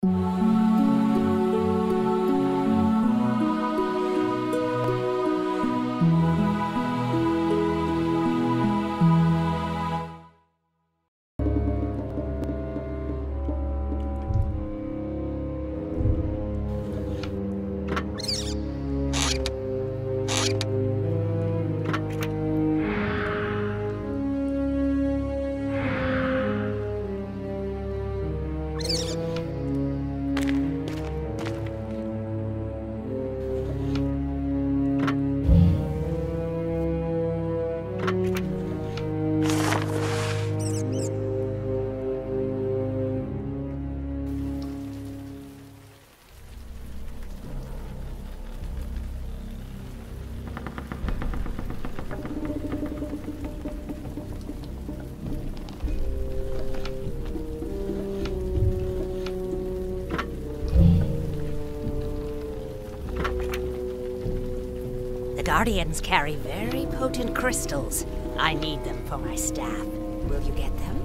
The Guardians carry very potent crystals. I need them for my staff. Will you get them?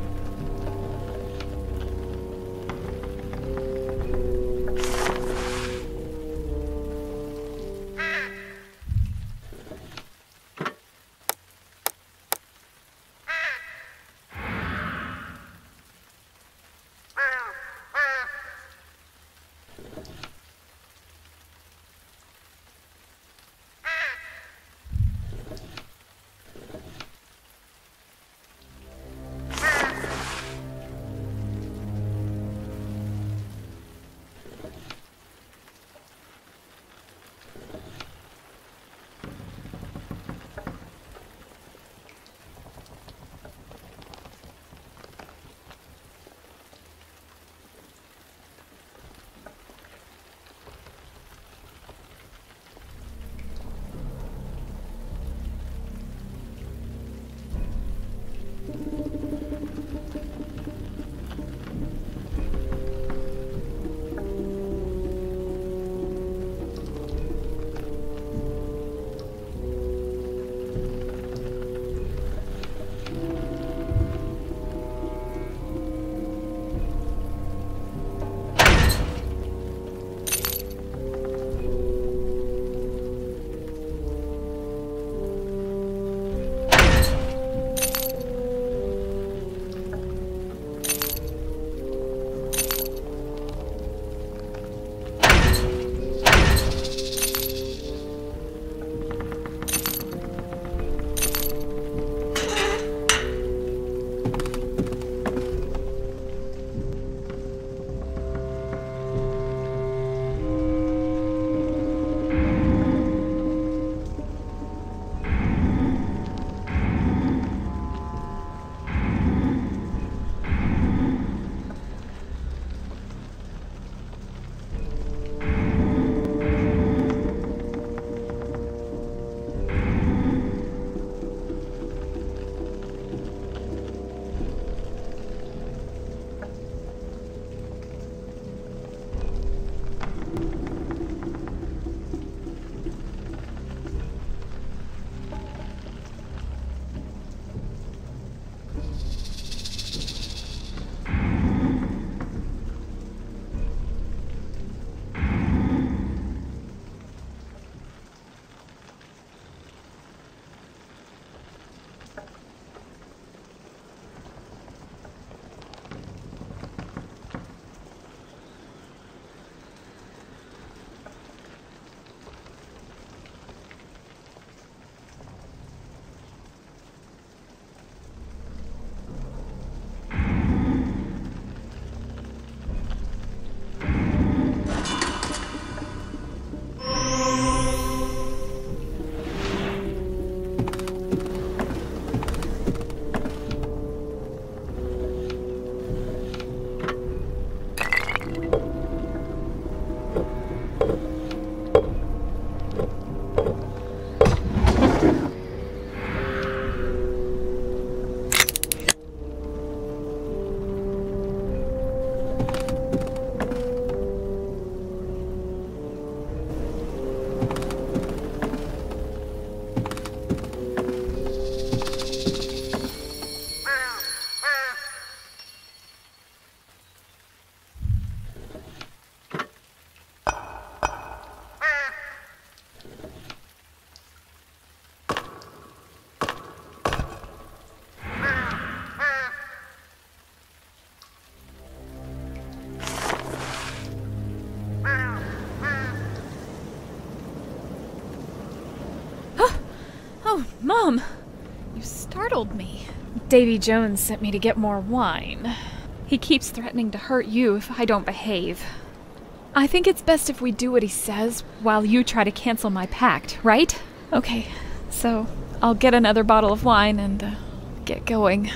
Mom! You startled me. Davy Jones sent me to get more wine. He keeps threatening to hurt you if I don't behave. I think it's best if we do what he says while you try to cancel my pact, right? Okay, so I'll get another bottle of wine and get going.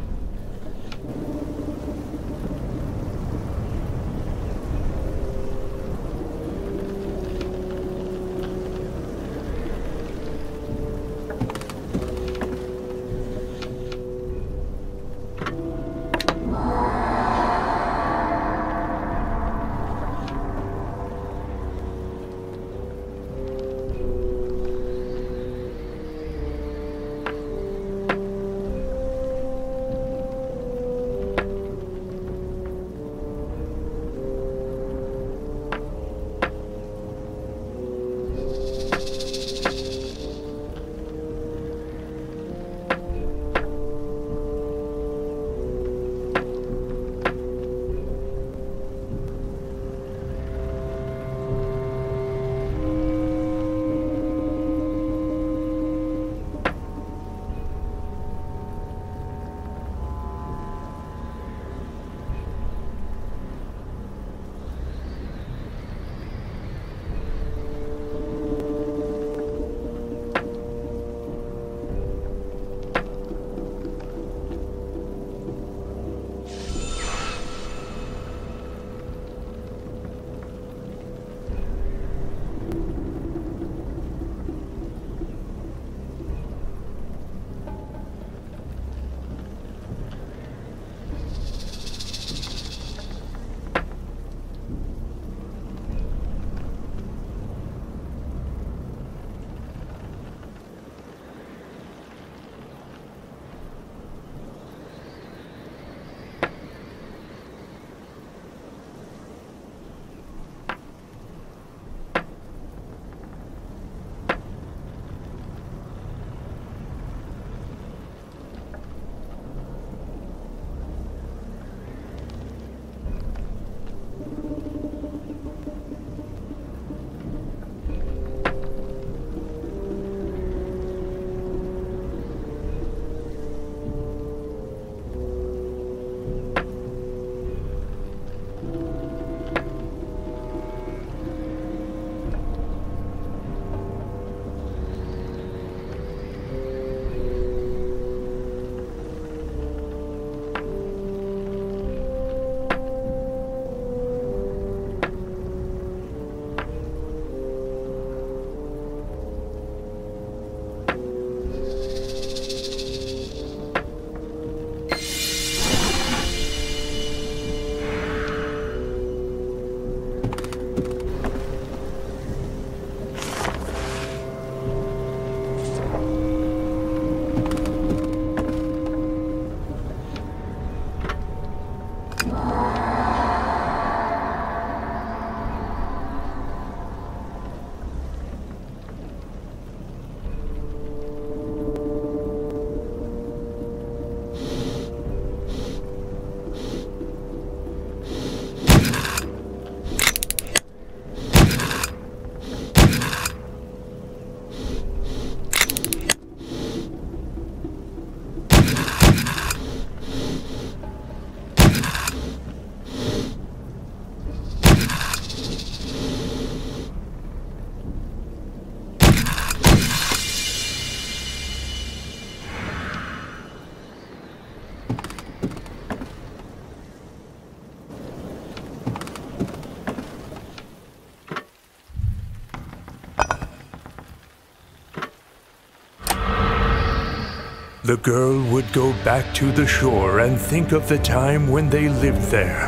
The girl would go back to the shore and think of the time when they lived there.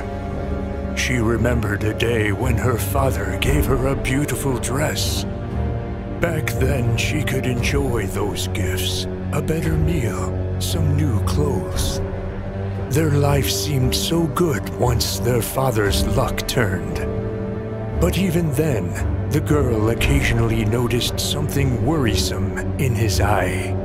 She remembered a day when her father gave her a beautiful dress. Back then, she could enjoy those gifts, a better meal, some new clothes. Their life seemed so good once their father's luck turned. But even then, the girl occasionally noticed something worrisome in his eye.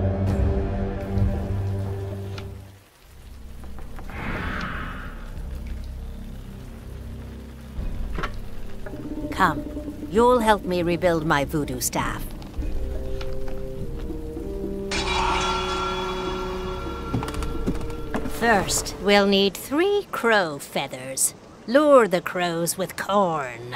Come, you'll help me rebuild my voodoo staff. First, we'll need 3 crow feathers. Lure the crows with corn.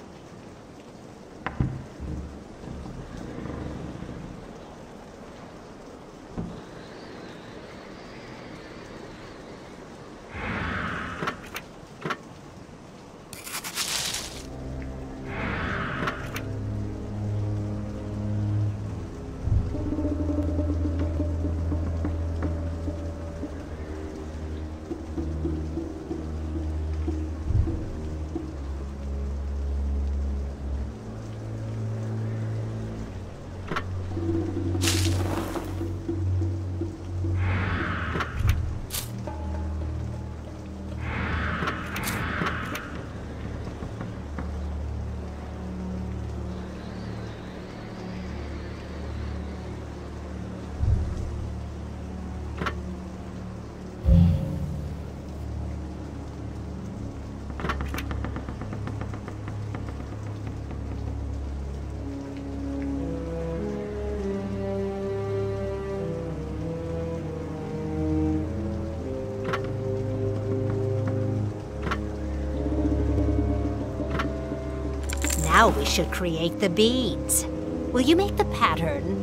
Now we should create the beads. Will you make the pattern?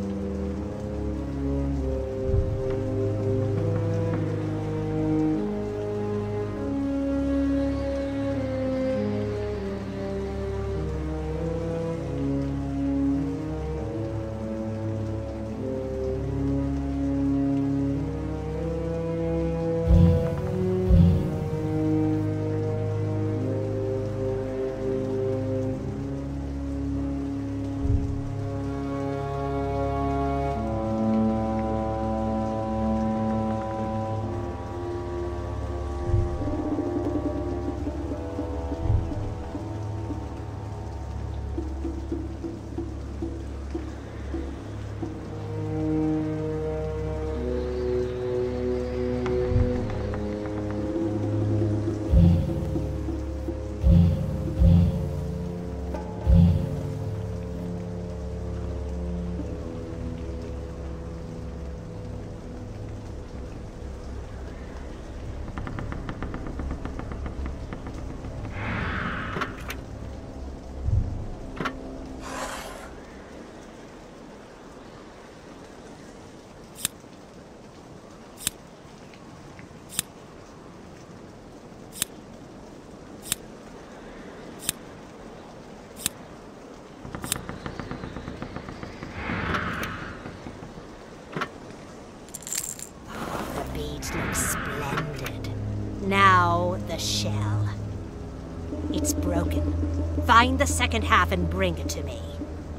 Looks splendid. Now the shell. It's broken. Find the second half and bring it to me.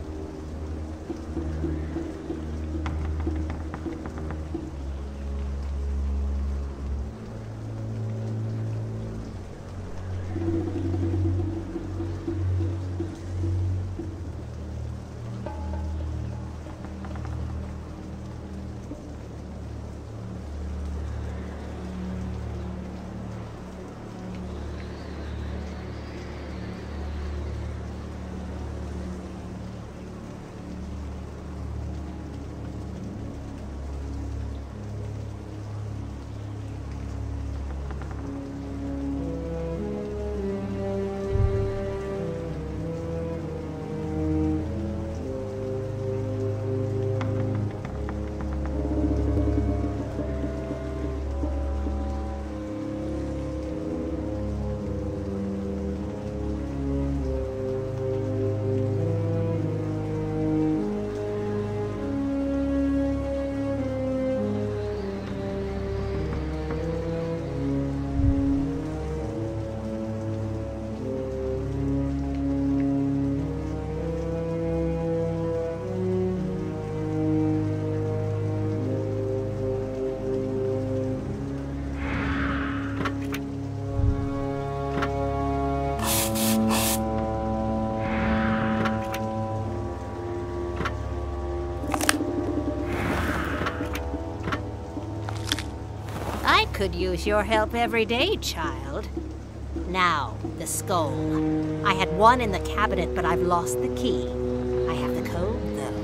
Could use your help every day, child. Now, the skull. I had one in the cabinet, but I've lost the key. I have the code, though.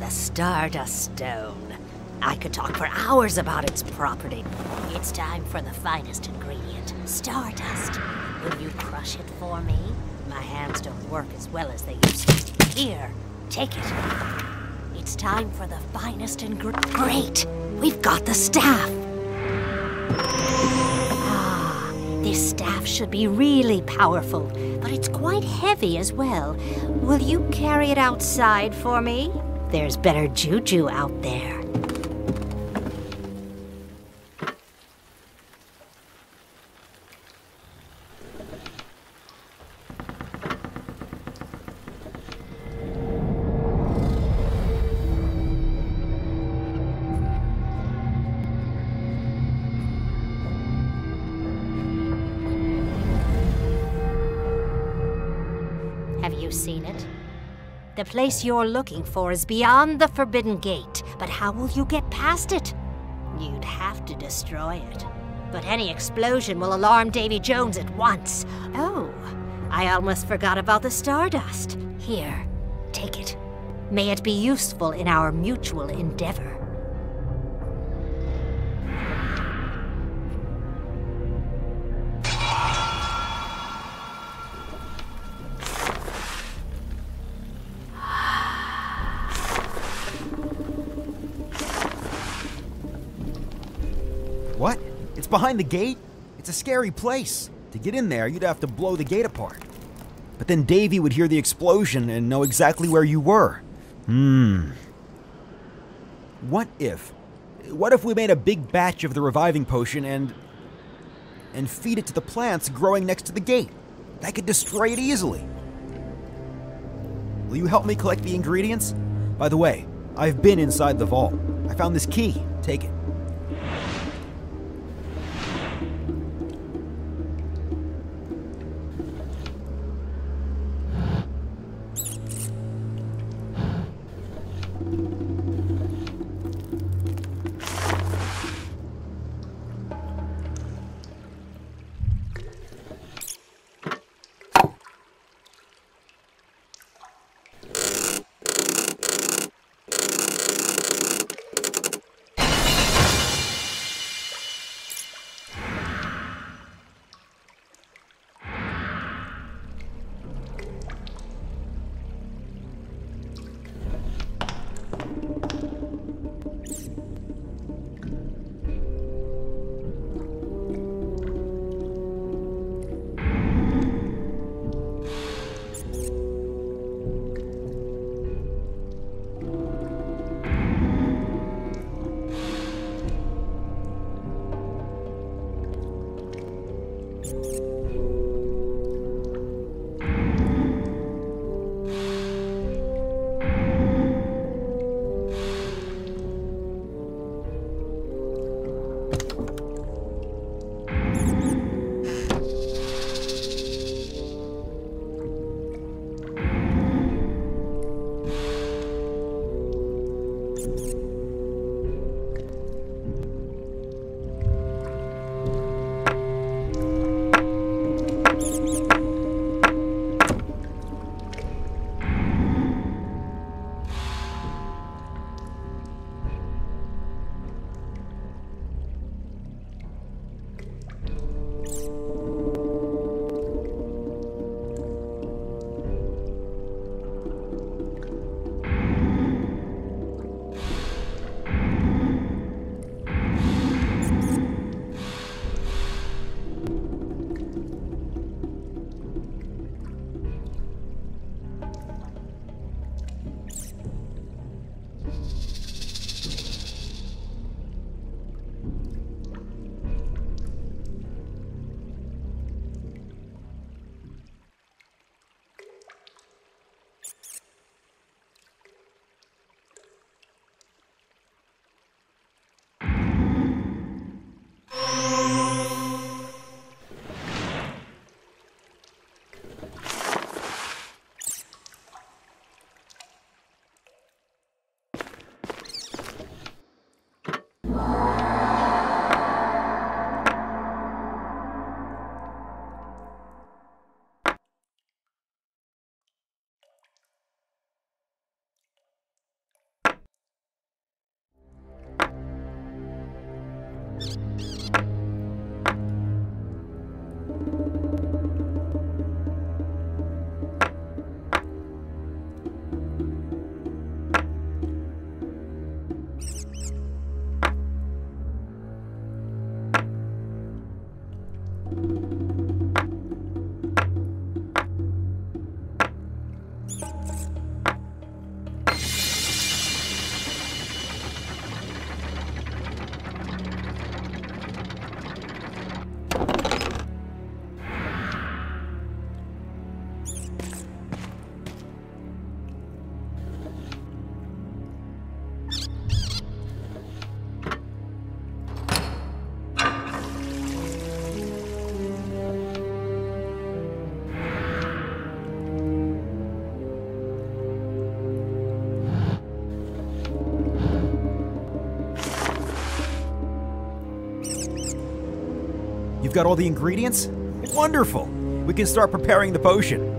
The Stardust Stone. I could talk for hours about its property. It's time for the finest ingredient, Stardust. Will you crush it for me? My hands don't work as well as they used to. Here, take it. It's time for the finest ingredient. Great! We've got the staff! Ah, this staff should be really powerful, but it's quite heavy as well. Will you carry it outside for me? There's better juju out there. Have you seen it? The place you're looking for is beyond the Forbidden Gate, but how will you get past it? You'd have to destroy it. But any explosion will alarm Davy Jones at once. Oh, I almost forgot about the Stardust. Here, take it. May it be useful in our mutual endeavor. What? It's behind the gate? It's a scary place. To get in there, you'd have to blow the gate apart. But then Davy would hear the explosion and know exactly where you were. What if we made a big batch of the reviving potion and feed it to the plants growing next to the gate? That could destroy it easily. Will you help me collect the ingredients? By the way, I've been inside the vault. I found this key. Take it. You've got all the ingredients? Wonderful! We can start preparing the potion.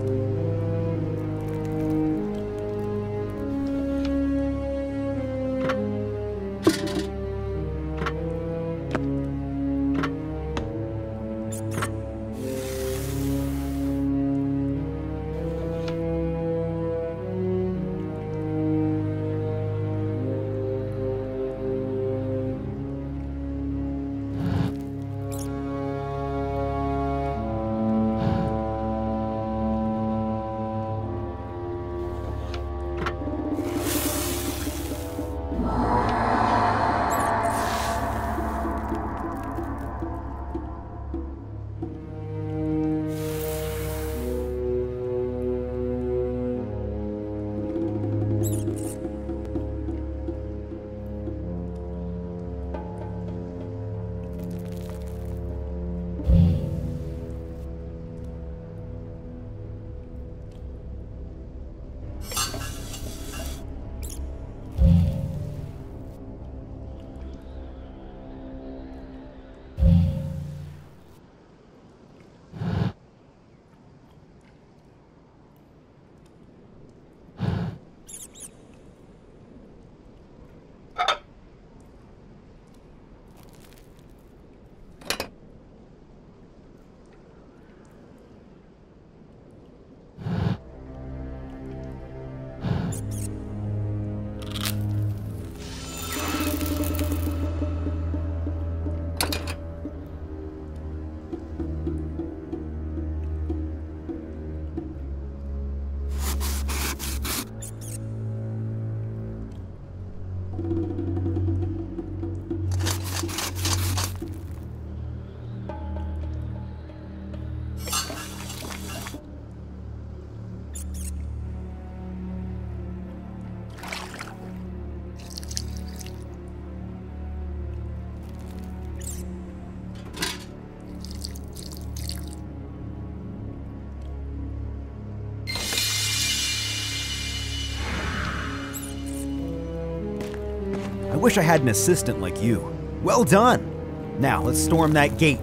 I wish I had an assistant like you. Well done! Now, let's storm that gate.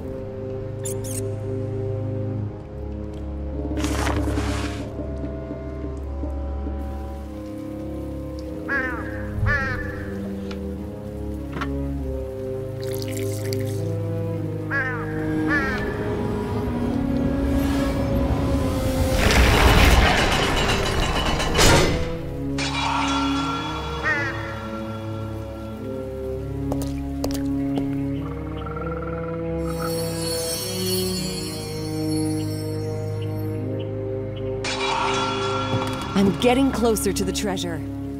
I'm getting closer to the treasure.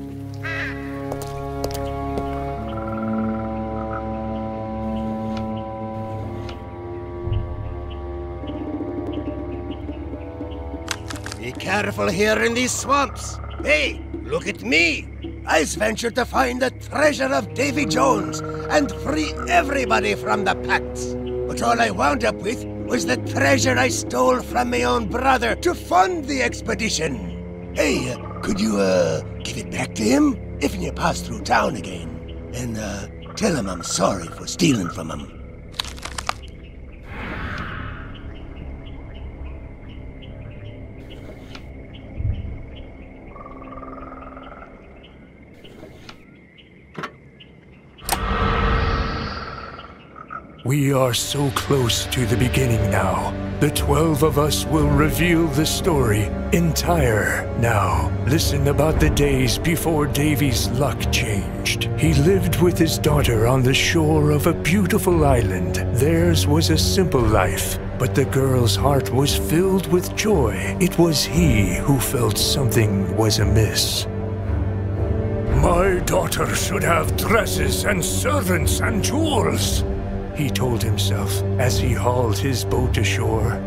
Be careful here in these swamps. Hey, look at me. I ventured to find the treasure of Davy Jones and free everybody from the pacts. But all I wound up with was the treasure I stole from my own brother to fund the expedition. Hey, could you, give it back to him if you pass through town again? And, tell him I'm sorry for stealing from him. We are so close to the beginning now. The 12 of us will reveal the story entire now. Listen about the days before Davy's luck changed. He lived with his daughter on the shore of a beautiful island. Theirs was a simple life, but the girl's heart was filled with joy. It was he who felt something was amiss. My daughter should have dresses and servants and jewels, he told himself as he hauled his boat ashore.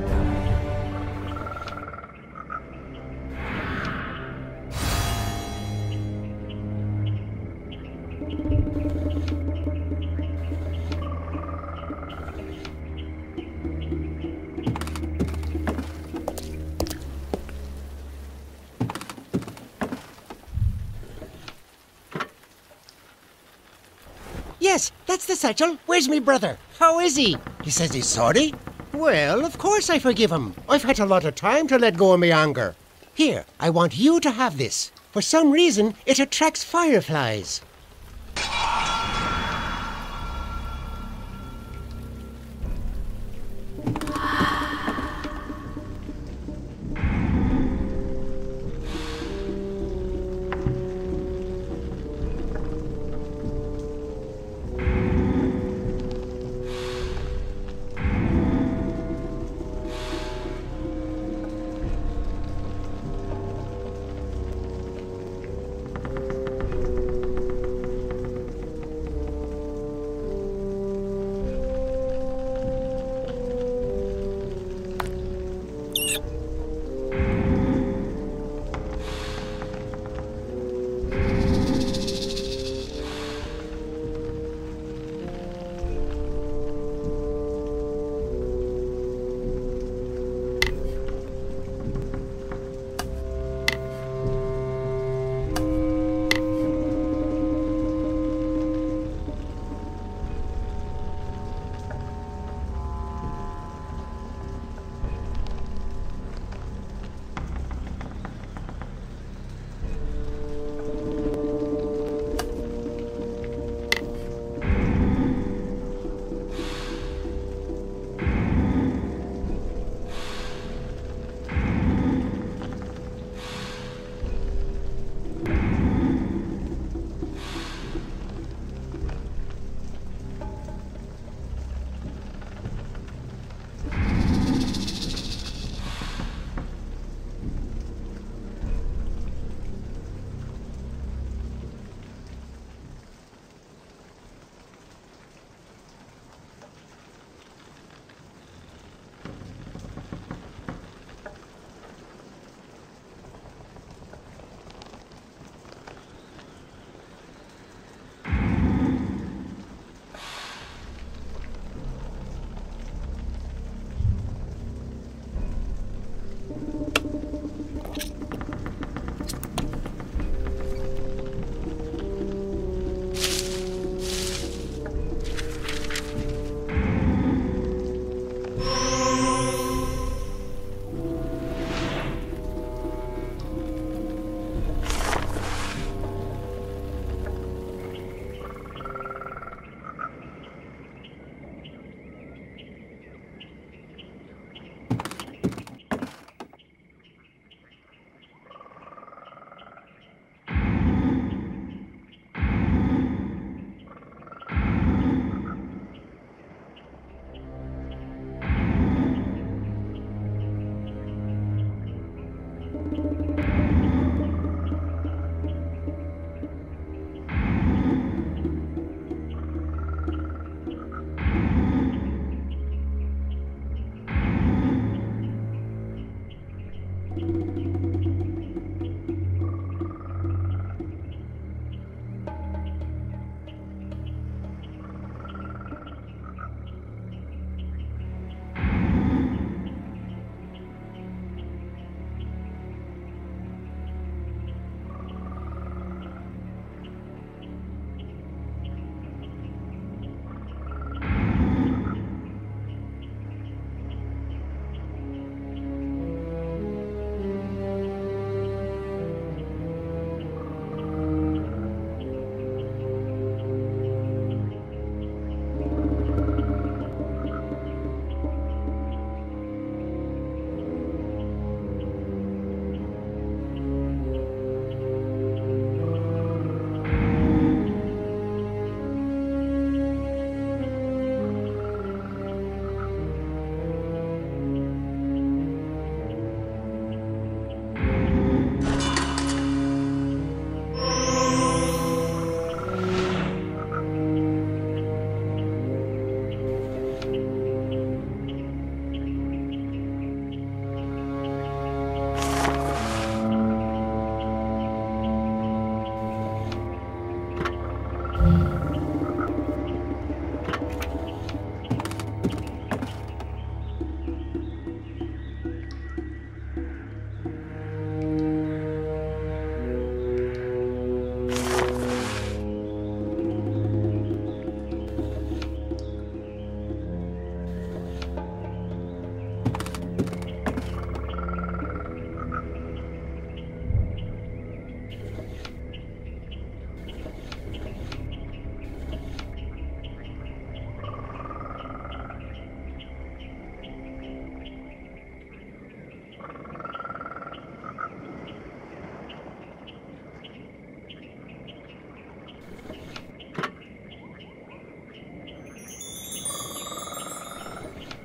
Yes, that's the satchel. Where's me brother? How is he? He says he's sorry. Well, of course I forgive him. I've had a lot of time to let go of my anger. Here, I want you to have this. For some reason, it attracts fireflies.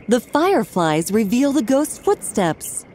The fireflies reveal the ghost's footsteps.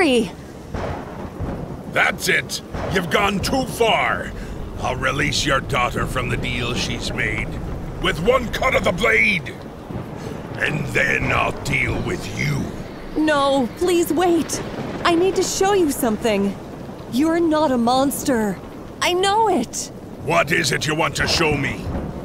hurry! That's it! You've gone too far! I'll release your daughter from the deal she's made, with one cut of the blade! And then I'll deal with you. No, please wait. I need to show you something. You're not a monster. I know it. What is it you want to show me?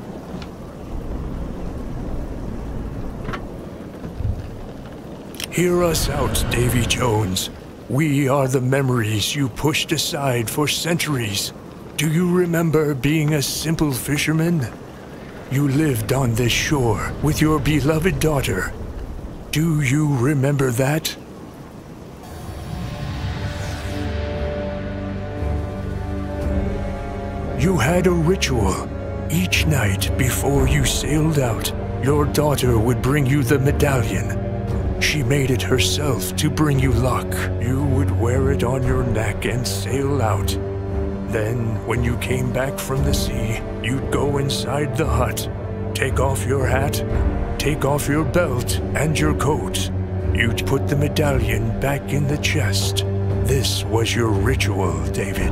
Hear us out, Davy Jones. We are the memories you pushed aside for centuries. Do you remember being a simple fisherman? You lived on this shore with your beloved daughter. Do you remember that? You had a ritual. Each night before you sailed out, your daughter would bring you the medallion. She made it herself to bring you luck. You would wear it on your neck and sail out. Then, when you came back from the sea, you'd go inside the hut, take off your hat, take off your belt and your coat. You'd put the medallion back in the chest. This was your ritual, David.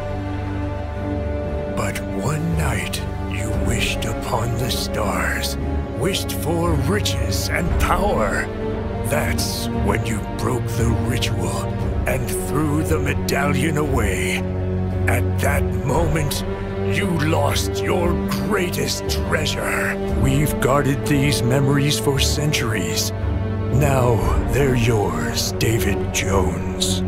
But one night, you wished upon the stars, wished for riches and power. That's when you broke the ritual and threw the medallion away. At that moment, you lost your greatest treasure. We've guarded these memories for centuries. Now they're yours, David Jones.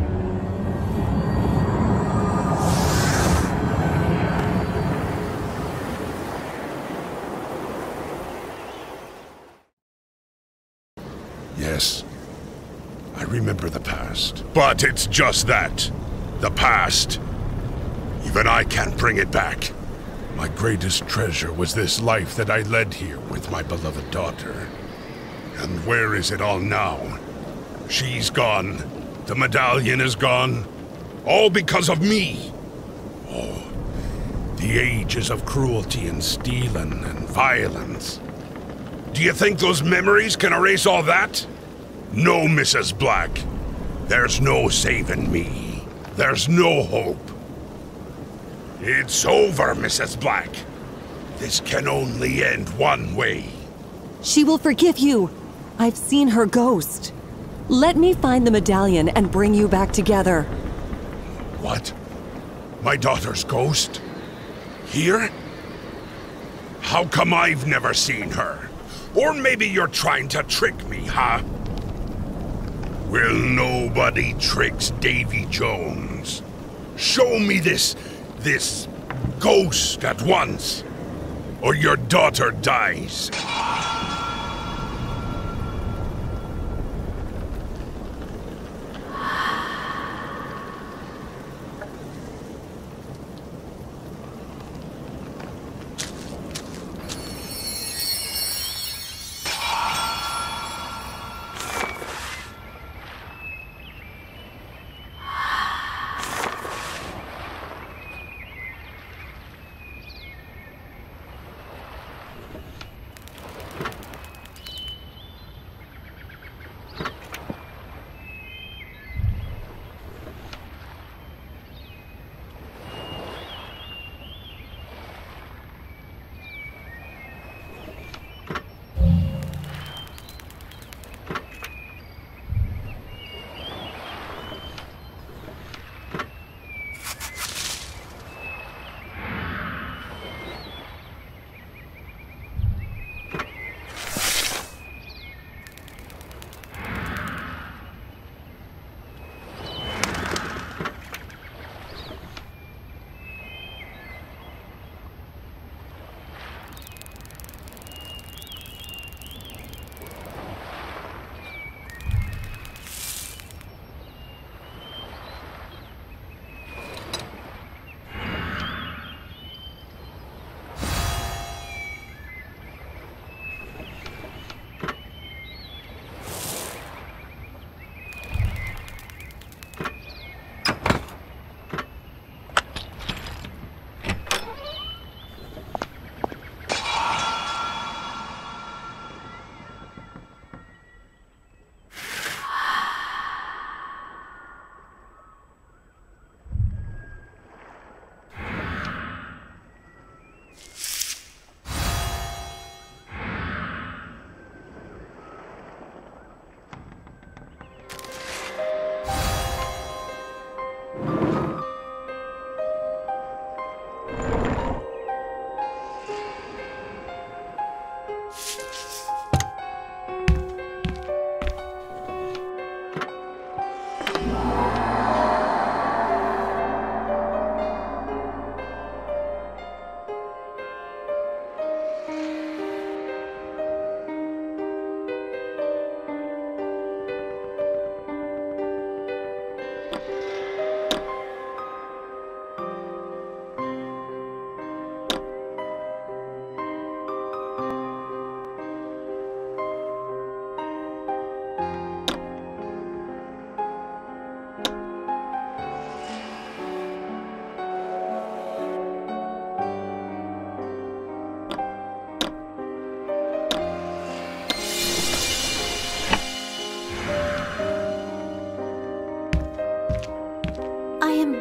Yes, I remember the past. But it's just that. The past. Even I can't bring it back. My greatest treasure was this life that I led here with my beloved daughter. And where is it all now? She's gone. The medallion is gone. All because of me. Oh, the ages of cruelty and stealing and violence. Do you think those memories can erase all that? No, Mrs. Black. There's no saving me. There's no hope. It's over, Mrs. Black. This can only end one way. She will forgive you. I've seen her ghost. Let me find the medallion and bring you back together. What? My daughter's ghost? Here? How come I've never seen her? Or maybe you're trying to trick me, huh? Well, nobody tricks Davy Jones. Show me this ghost at once, or your daughter dies.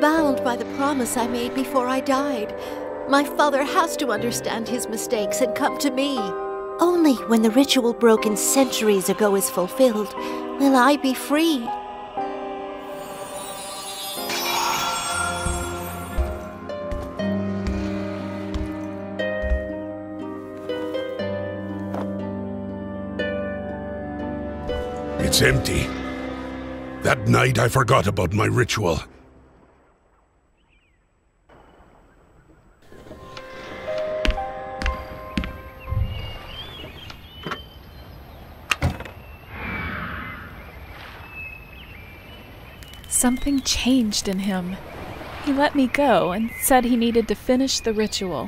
bound by the promise I made before I died. My father has to understand his mistakes and come to me. Only when the ritual broken centuries ago is fulfilled will I be free. It's empty. That night I forgot about my ritual. Something changed in him. He let me go and said he needed to finish the ritual.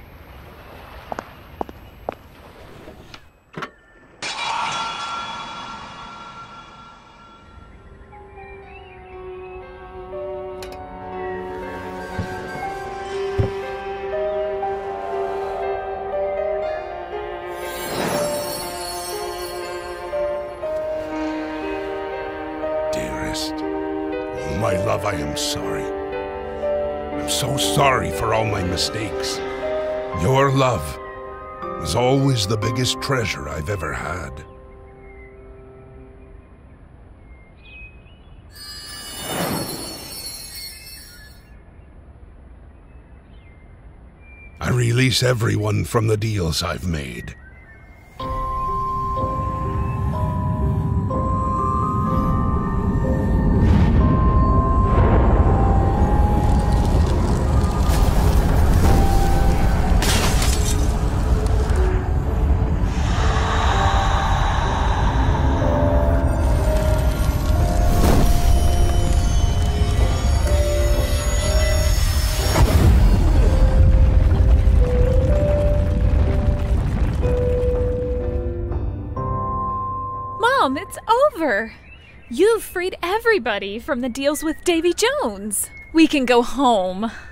Dearest, oh my love, I am sorry. I'm so sorry for all my mistakes. Your love was always the biggest treasure I've ever had. I release everyone from the deals I've made. Mom, it's over! You've freed everybody from the deals with Davy Jones. We can go home.